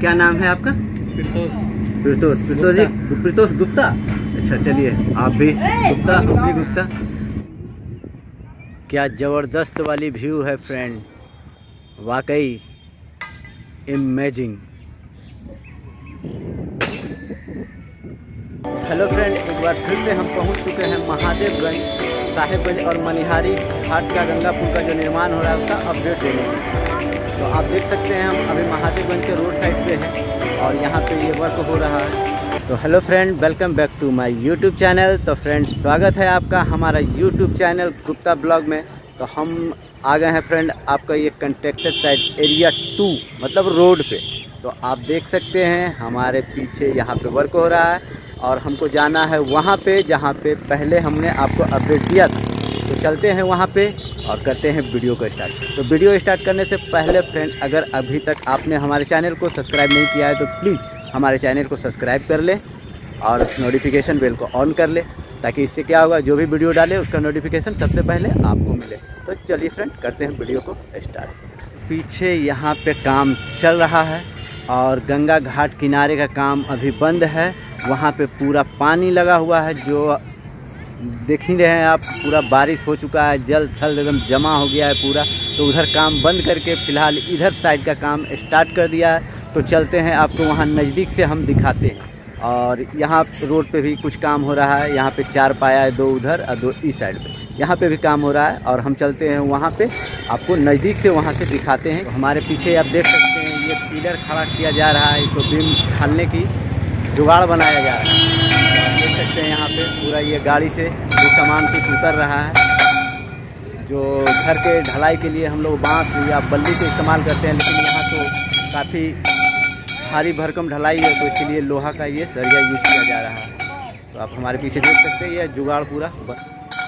क्या नाम है आपका? प्रीतोष जी, प्रीतोष गुप्ता। अच्छा चलिए, आप भी गुप्ता, हम भी गुप्ता। क्या ज़बरदस्त वाली व्यू है फ्रेंड, वाकई इमेजिंग। हेलो फ्रेंड, एक बार फिर से हम पहुंच चुके हैं महादेवगंज, साहेबगंज और मनिहारी घाट का गंगा पुल का जो निर्माण हो रहा है उसका अपडेट देने के लिए। तो आप देख सकते हैं हम अभी महादेवगंज के रोड साइड पे हैं और यहाँ पे ये वर्क हो रहा है। तो hello friend, welcome back to my YouTube channel. तो फ्रेंड, स्वागत है आपका हमारा यूट्यूब चैनल गुप्ता ब्लॉग में। तो हम आ गए हैं फ्रेंड आपका ये कंस्ट्रक्टेड साइट एरिया 2 मतलब रोड पे। तो आप देख सकते हैं हमारे पीछे यहाँ पे वर्क हो रहा है और हमको जाना है वहाँ पे जहाँ पे पहले हमने आपको अपडेट दिया था। तो चलते हैं वहाँ पे और करते हैं वीडियो को स्टार्ट। तो वीडियो स्टार्ट करने से पहले फ्रेंड, अगर अभी तक आपने हमारे चैनल को सब्सक्राइब नहीं किया है तो प्लीज़ हमारे चैनल को सब्सक्राइब कर ले और नोटिफिकेशन बेल को ऑन कर ले, ताकि इससे क्या होगा, जो भी वीडियो डाले उसका नोटिफिकेशन सबसे पहले आपको मिले। तो चलिए फ्रेंड, करते हैं वीडियो को स्टार्ट। पीछे यहाँ पे काम चल रहा है और गंगा घाट किनारे का काम अभी बंद है। वहाँ पे पूरा पानी लगा हुआ है, जो देख ही रहे हैं आप, पूरा बारिश हो चुका है, जल थल एकदम जमा हो गया है पूरा। तो उधर काम बंद करके फ़िलहाल इधर साइड का काम स्टार्ट कर दिया है। तो चलते हैं, आपको वहाँ नज़दीक से हम दिखाते हैं। और यहाँ रोड पे भी कुछ काम हो रहा है। यहाँ पे 4 पाया है, 2 उधर और 2 इस साइड पे। यहाँ पे भी काम हो रहा है और हम चलते हैं वहाँ पे, आपको नज़दीक से वहाँ से दिखाते हैं। हमारे पीछे आप देख सकते हैं ये पिलर खड़ा किया जा रहा है, इसको बीम ढालने की जुगाड़ बनाया जा रहा है। आप देख सकते हैं यहाँ पे पूरा ये गाड़ी से जो सामान कुछ उतर रहा है। जो घर के ढलाई के लिए हम लोग बांस या बल्ली को इस्तेमाल करते हैं, लेकिन यहाँ तो काफ़ी भारी भरकम ढलाई है, तो इसके लिए लोहा का ये सरिया यूज किया जा रहा है। तो आप हमारे पीछे देख सकते हैं ये जुगाड़ पूरा बस।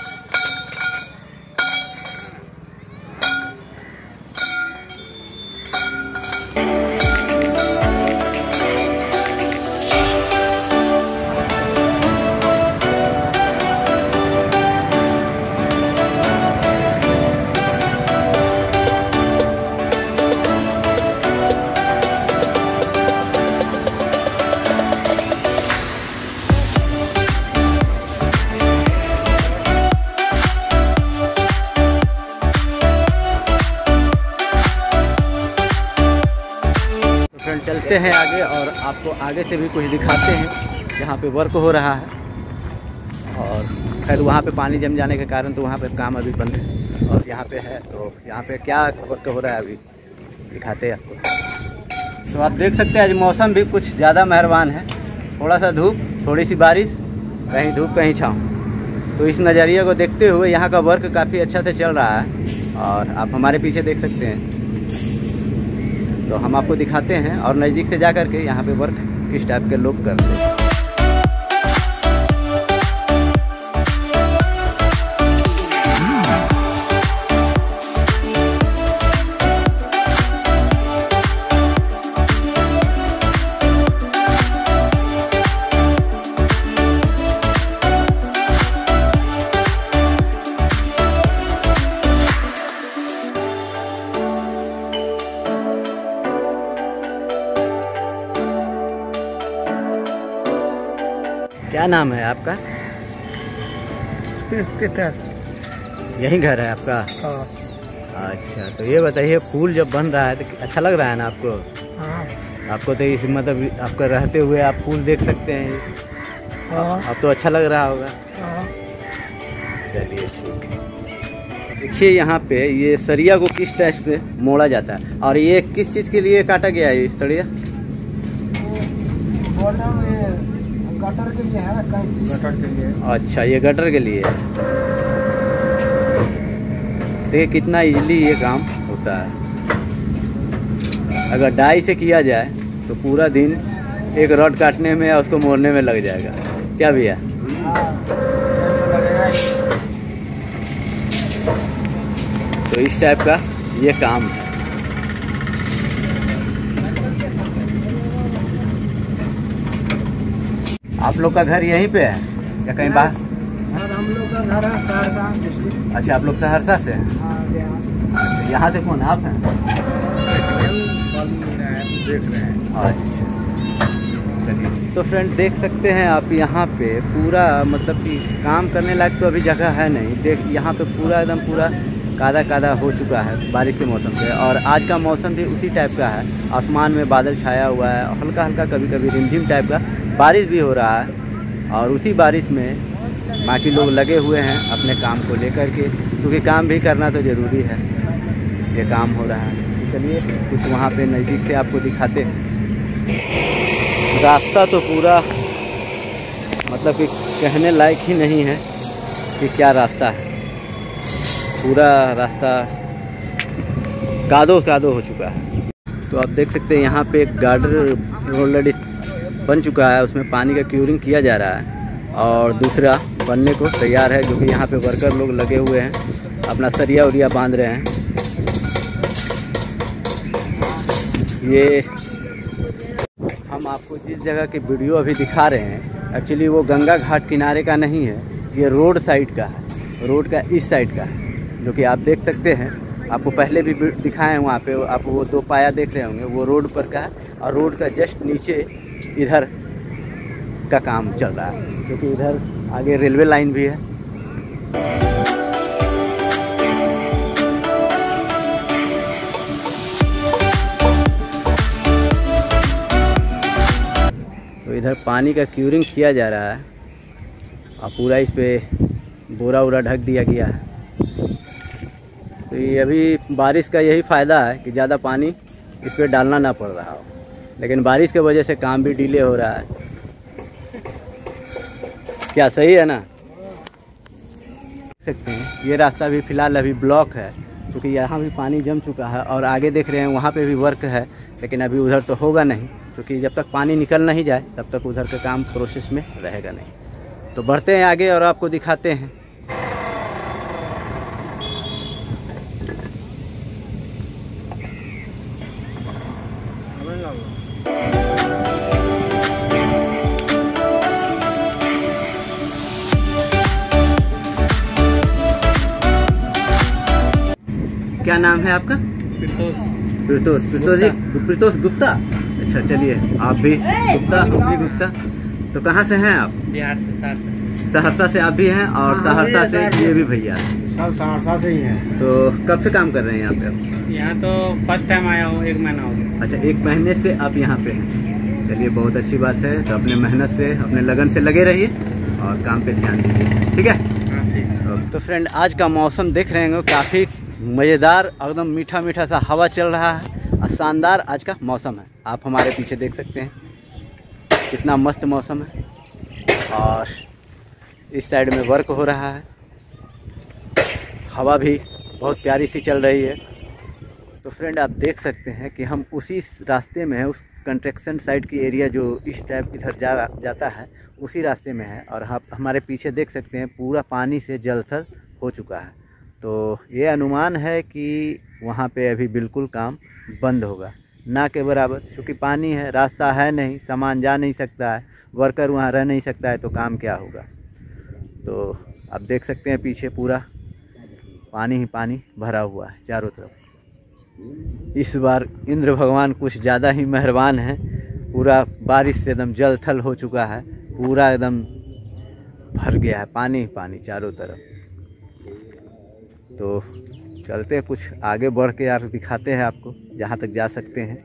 चलते हैं आगे और आपको आगे से भी कुछ दिखाते हैं जहाँ पे वर्क हो रहा है। और खैर वहाँ पे पानी जम जाने के कारण तो वहाँ पे काम अभी बंद है और यहाँ पे है। तो यहाँ पे क्या वर्क हो रहा है अभी दिखाते हैं आपको। तो आप देख सकते हैं आज मौसम भी कुछ ज़्यादा मेहरबान है, थोड़ा सा धूप, थोड़ी सी बारिश, कहीं धूप कहीं छाँव। तो इस नज़रिए को देखते हुए यहाँ का वर्क काफ़ी अच्छा से चल रहा है और आप हमारे पीछे देख सकते हैं। तो हम आपको दिखाते हैं और नज़दीक से जा कर के यहाँ पे वर्क किस टाइप के लोग करते हैं। क्या नाम है आपका? यही घर है आपका? अच्छा, तो ये बताइए, पुल जब बन रहा है तो अच्छा लग रहा है ना आपको? आपको तो इस मतलब आपका रहते हुए आप पुल देख सकते हैं, अब तो अच्छा लग रहा होगा। चलिए ठीक है। देखिए यहाँ पे ये सरिया को किस टाइप से मोड़ा जाता है और ये किस चीज़ के लिए काटा गया है ये सरिया? गटर के लिए है, गटर के लिए। अच्छा, ये गटर के लिए है। देखिए कितना इजीली ये काम होता है। अगर डाई से किया जाए तो पूरा दिन एक रॉड काटने में या उसको मोड़ने में लग जाएगा। क्या भैया? तो इस टाइप का ये काम है। आप लोग का घर यहीं पे है या कहीं बाहर? हम लोग का घर है सहरसा डिस्ट्रिक्ट। अच्छा, आप लोग सहरसा से हैं? यहाँ से कौन आप हैं? देख रहे हैं। अच्छा, चलिए। तो फ्रेंड देख सकते हैं आप यहाँ पे पूरा मतलब कि काम करने लायक तो अभी जगह है नहीं। देख यहाँ पे पूरा एकदम पूरा कादा कादा हो चुका है बारिश के मौसम से, और आज का मौसम भी उसी टाइप का है। आसमान में बादल छाया हुआ है, हल्का हल्का कभी कभी रिमझिम टाइप का बारिश भी हो रहा है, और उसी बारिश में बाकी लोग लगे हुए हैं अपने काम को लेकर के, क्योंकि काम भी करना तो ज़रूरी है। ये काम हो रहा है। चलिए कुछ वहाँ पे नज़दीक से आपको दिखाते हैं। रास्ता तो पूरा मतलब कि कहने लायक ही नहीं है कि क्या रास्ता है। पूरा रास्ता कादो कादो हो चुका है। तो आप देख सकते हैं यहाँ पे एक गार्डर ऑलरेडी बन चुका है, उसमें पानी का क्यूरिंग किया जा रहा है, और दूसरा बनने को तैयार है, जो कि यहाँ पे वर्कर लोग लगे हुए हैं, अपना सरिया उरिया बांध रहे हैं। ये हम आपको जिस जगह की वीडियो अभी दिखा रहे हैं, एक्चुअली वो गंगा घाट किनारे का नहीं है, ये रोड साइड का है, रोड का इस साइड का है, जो कि आप देख सकते हैं। आपको पहले भी दिखाए हैं वहाँ पे, आप वो दो पाया देख रहे होंगे, वो रोड पर का है, और रोड का जस्ट नीचे इधर का काम चल रहा है, क्योंकि इधर आगे रेलवे लाइन भी है। तो इधर पानी का क्यूरिंग किया जा रहा है, और पूरा इस पे बोरा वोरा ढक दिया गया है। तो ये अभी बारिश का यही फ़ायदा है कि ज़्यादा पानी इस पे डालना ना पड़ रहा हो, लेकिन बारिश की वजह से काम भी डिले हो रहा है। क्या सही है ना? सकते हैं ये रास्ता भी फ़िलहाल अभी ब्लॉक है, क्योंकि यहाँ भी पानी जम चुका है, और आगे देख रहे हैं वहाँ पे भी वर्क है, लेकिन अभी उधर तो होगा नहीं, क्योंकि जब तक पानी निकल नहीं जाए तब तक उधर का काम प्रोसेस में रहेगा नहीं। तो बढ़ते हैं आगे और आपको दिखाते हैं। क्या नाम है आपका? प्रीतोष गुप्ता। अच्छा, चलिए आप भी गुप्ता, हम भी गुप्ता। तो कहाँ से हैं आप? बिहार से, सहरसा से आप भी हैं, और सहरसा से ये भी भैया सब सहरसा से ही हैं। तो कब से काम कर रहे हैं यहाँ पे आप? यहाँ तो फर्स्ट टाइम आया हूँ, 1 महीना हो गया। अच्छा, 1 महीने से आप यहाँ पे हैं। चलिए बहुत अच्छी बात है। तो अपने मेहनत से, अपने लगन से लगे रहिए और काम पे ध्यान दीजिए, ठीक है? हाँ, ठीक। तो फ्रेंड आज का मौसम देख रहे हैं, काफ़ी मज़ेदार, एकदम मीठा मीठा सा हवा चल रहा है, और शानदार आज का मौसम है। आप हमारे पीछे देख सकते हैं कितना मस्त मौसम है, और इस साइड में वर्क हो रहा है, हवा भी बहुत प्यारी सी चल रही है। तो फ्रेंड आप देख सकते हैं कि हम उसी रास्ते में हैं, उस कंस्ट्रक्शन साइट की एरिया जो इस टाइप इधर जाता है, उसी रास्ते में है, और आप हमारे पीछे देख सकते हैं पूरा पानी से जलथल हो चुका है। तो ये अनुमान है कि वहाँ पे अभी बिल्कुल काम बंद होगा, ना के बराबर, क्योंकि पानी है, रास्ता है नहीं, सामान जा नहीं सकता है, वर्कर वहाँ रह नहीं सकता है, तो काम क्या होगा। तो आप देख सकते हैं पीछे पूरा पानी ही पानी भरा हुआ है चारों तरफ। इस बार इंद्र भगवान कुछ ज़्यादा ही मेहरबान हैं, पूरा बारिश से एकदम जल थल हो चुका है, पूरा एकदम भर गया है पानी ही पानी चारों तरफ। तो चलते हैं कुछ आगे बढ़ के यार, दिखाते हैं आपको जहाँ तक जा सकते हैं।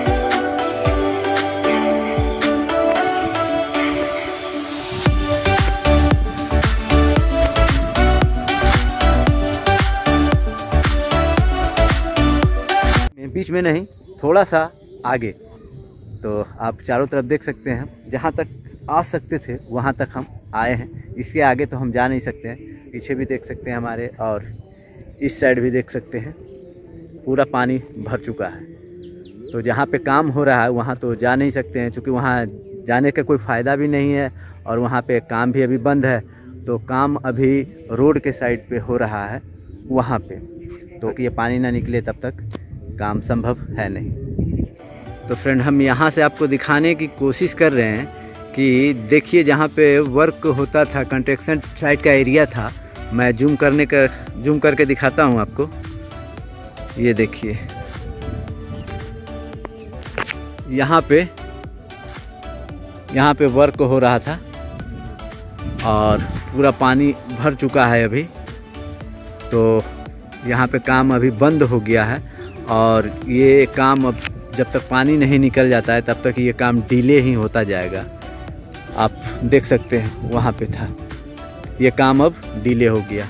बीच में नहीं, थोड़ा सा आगे। तो आप चारों तरफ देख सकते हैं, जहाँ तक आ सकते थे वहाँ तक हम आए हैं, इसके आगे तो हम जा नहीं सकते हैं। पीछे भी देख सकते हैं हमारे, और इस साइड भी देख सकते हैं, पूरा पानी भर चुका है। तो जहाँ पे काम हो रहा है वहाँ तो जा नहीं सकते हैं, क्योंकि वहाँ जाने का कोई फ़ायदा भी नहीं है, और वहाँ पे काम भी अभी बंद है। तो काम अभी रोड के साइड पे हो रहा है वहाँ पे, तो कि ये पानी ना निकले तब तक काम संभव है नहीं। तो फ्रेंड हम यहाँ से आपको दिखाने की कोशिश कर रहे हैं कि देखिए जहाँ पे वर्क होता था, कंस्ट्रक्शन साइट का एरिया था, मैं जूम करके दिखाता हूँ आपको। ये देखिए, यहाँ पे वर्क हो रहा था और पूरा पानी भर चुका है अभी, तो यहाँ पे काम अभी बंद हो गया है। और ये काम अब जब तक पानी नहीं निकल जाता है तब तक ये काम डिले ही होता जाएगा। आप देख सकते हैं वहाँ पे था, ये काम अब डिले हो गया।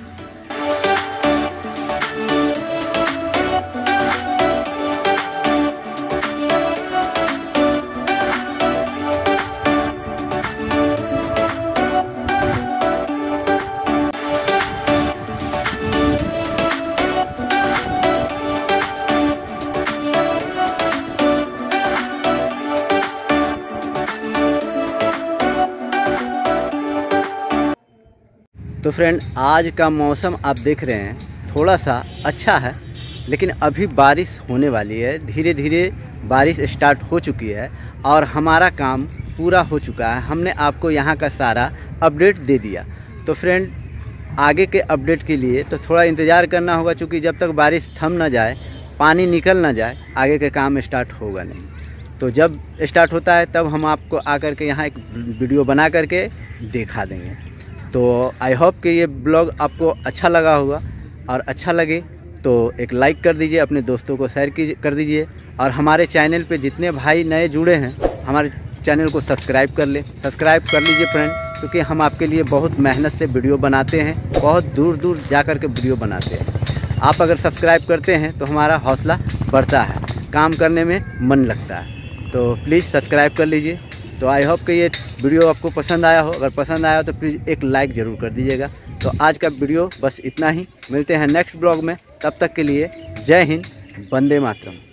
तो फ्रेंड, आज का मौसम आप देख रहे हैं थोड़ा सा अच्छा है, लेकिन अभी बारिश होने वाली है। धीरे धीरे बारिश स्टार्ट हो चुकी है और हमारा काम पूरा हो चुका है। हमने आपको यहाँ का सारा अपडेट दे दिया। तो फ्रेंड, आगे के अपडेट के लिए तो थोड़ा इंतज़ार करना होगा, क्योंकि जब तक बारिश थम ना जाए, पानी निकल ना जाए, आगे के काम स्टार्ट होगा नहीं। तो जब स्टार्ट होता है तब हम आपको आकर के यहाँ एक वीडियो बना करके दिखा देंगे। तो आई होप कि ये ब्लॉग आपको अच्छा लगा होगा, और अच्छा लगे तो एक लाइक कर दीजिए, अपने दोस्तों को शेयर कर दीजिए, और हमारे चैनल पे जितने भाई नए जुड़े हैं हमारे चैनल को सब्सक्राइब कर लीजिए फ्रेंड, क्योंकि हम आपके लिए बहुत मेहनत से वीडियो बनाते हैं, बहुत दूर दूर जा कर के वीडियो बनाते हैं। आप अगर सब्सक्राइब करते हैं तो हमारा हौसला बढ़ता है, काम करने में मन लगता है। तो प्लीज़ सब्सक्राइब कर लीजिए। तो आई होप कि ये वीडियो आपको पसंद आया हो। अगर पसंद आया हो तो प्लीज़ एक लाइक ज़रूर कर दीजिएगा। तो आज का वीडियो बस इतना ही, मिलते हैं नेक्स्ट ब्लॉग में। तब तक के लिए जय हिंद, वंदे मातरम।